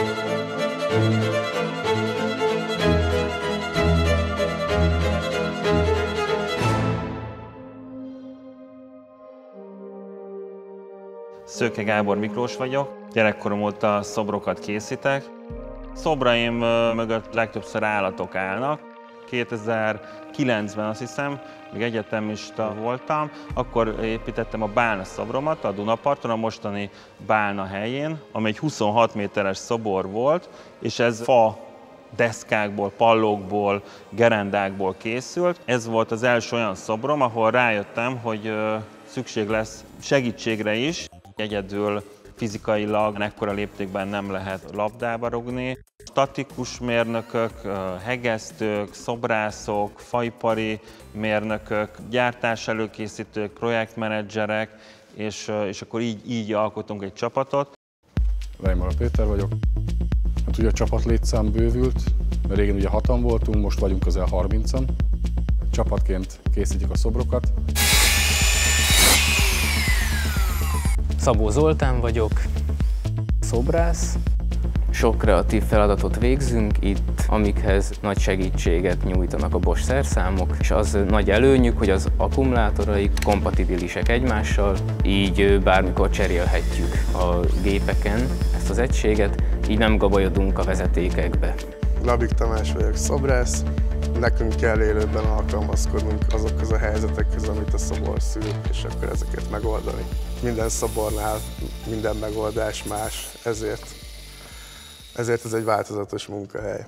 Szőke Gábor Miklós vagyok, gyerekkorom óta szobrokat készítek. Szobraim mögött legtöbbször állatok állnak. 2009-ben azt hiszem, még egyetemista voltam, akkor építettem a Bálna szobromat a Dunaparton, a mostani Bálna helyén, ami egy 26 méteres szobor volt, és ez fa deszkákból, pallókból, gerendákból készült. Ez volt az első olyan szobrom, ahol rájöttem, hogy szükség lesz segítségre is. Egyedül fizikailag ekkora léptékben nem lehet labdába rugni. Statikus mérnökök, hegesztők, szobrászok, faipari mérnökök, gyártás előkészítők, projektmenedzserek, és akkor így alkotunk egy csapatot. Reimar Péter vagyok. Hát ugye a csapat létszám bővült, mert régen ugye 6-an voltunk, most vagyunk közel 30-an. Csapatként készítjük a szobrokat. Szabó Zoltán vagyok, szobrász. Sok kreatív feladatot végzünk itt, amikhez nagy segítséget nyújtanak a Bosch szerszámok, és az nagy előnyük, hogy az akkumulátoraik kompatibilisek egymással, így bármikor cserélhetjük a gépeken ezt az egységet, így nem gabajodunk a vezetékekbe. Labik Tamás vagyok, szobrász. Nekünk kell élőben alkalmazkodnunk azokhoz a helyzetekhez, amit a szobor szül, és akkor ezeket megoldani. Minden szobornál minden megoldás más, ezért ez egy változatos munkahely.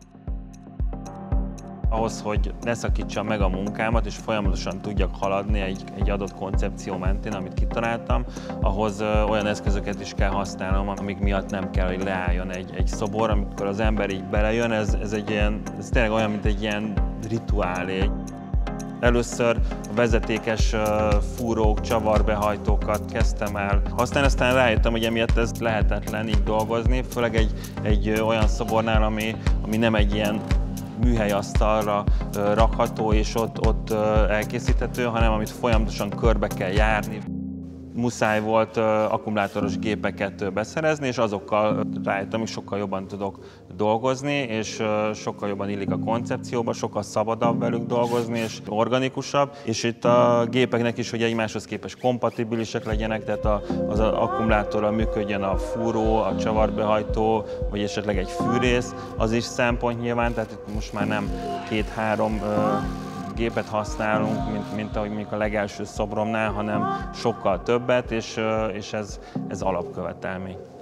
Ahhoz, hogy ne szakítsam meg a munkámat, és folyamatosan tudjak haladni egy adott koncepció mentén, amit kitaláltam, ahhoz olyan eszközöket is kell használnom, amik miatt nem kell, hogy leálljon egy szobor. Amikor az ember így belejön, ez tényleg olyan, mint egy ilyen rituálé. Először a vezetékes fúrók, csavarbehajtókat kezdtem el használni, aztán rájöttem, hogy emiatt ez lehetetlen így dolgozni, főleg egy olyan szobornál, ami nem egy ilyen műhelyasztalra rakható és ott elkészíthető, hanem amit folyamatosan körbe kell járni. Muszáj volt akkumulátoros gépeket beszerezni, és azokkal rájöttem, hogy sokkal jobban tudok dolgozni, és sokkal jobban illik a koncepcióba, sokkal szabadabb velük dolgozni, és organikusabb. És itt a gépeknek is, hogy egymáshoz képest kompatibilisek legyenek, tehát az akkumulátorral működjön a fúró, a csavarbehajtó, vagy esetleg egy fűrész, az is szempont nyilván, tehát itt most már nem 2-3 gépet használunk, mint ahogy mondjuk a legelső szobromnál, hanem sokkal többet, és ez alapkövetelmény.